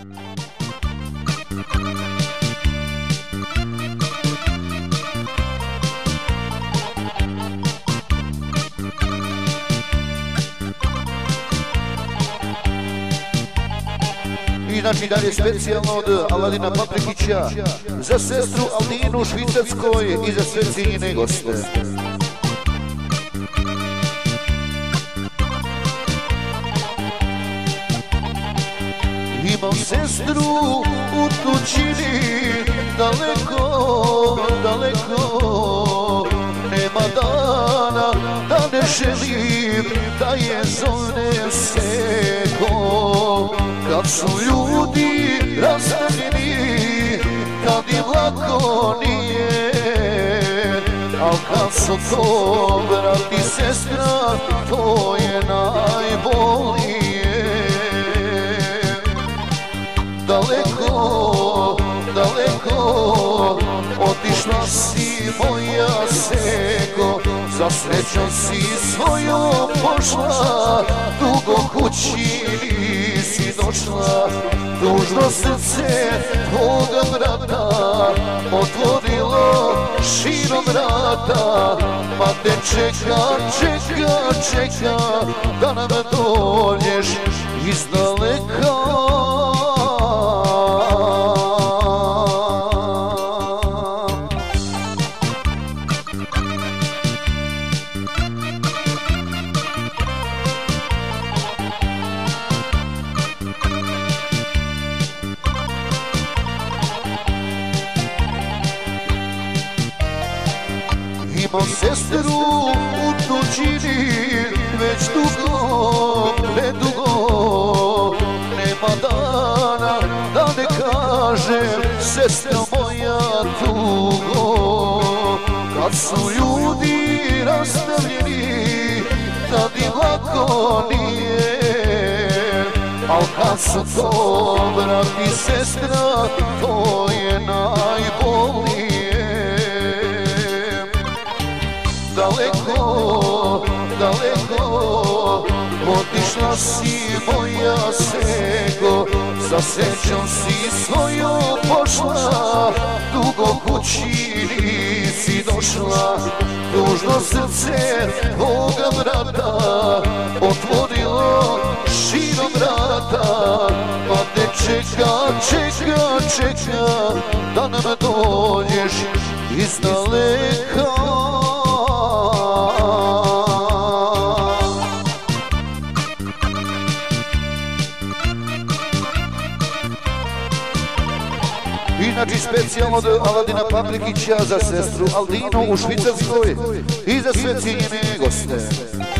I znači dalje specijalno od Aladina Paprikića za sestru Aldinu u Švicarskoj i za sve cijenjene goste. Imam sestru u tuđini, daleko, daleko, nema dana da ne želim da je zovnem seko. Kad su ljudi rastavljeni, kad im lako nije, al kad su to brat i sestra, to je najbolnije. Daleko, daleko, otišla si moja seko, za srećom si svojom pošla, dugo kući nisi došla. Tužno srce tvoga brata otvorilo širom vrata, pa te čeka, čeka, čeka da nam dođeš iz daleka. Imam sestru u tuđini već dugo, predugo, nema dana da ne kažem sestra moja tugo. Kad su ljudi rastavljeni, tad im lako nije, al kad su to brat i sestra, to je najbolnije. Daleko, daleko, otišla si moja seko, za srećom si svojom pošla, dugo kući nisi došla. Tužno srce tvoga brata otvorilo širom vrata, pa te čeka, čeka, čeka da nam dođeš iz daleka. Inači specijalno od Aladina Paprikića za sestru Aldinu u Švicarskoj i za sve cijenjene goste.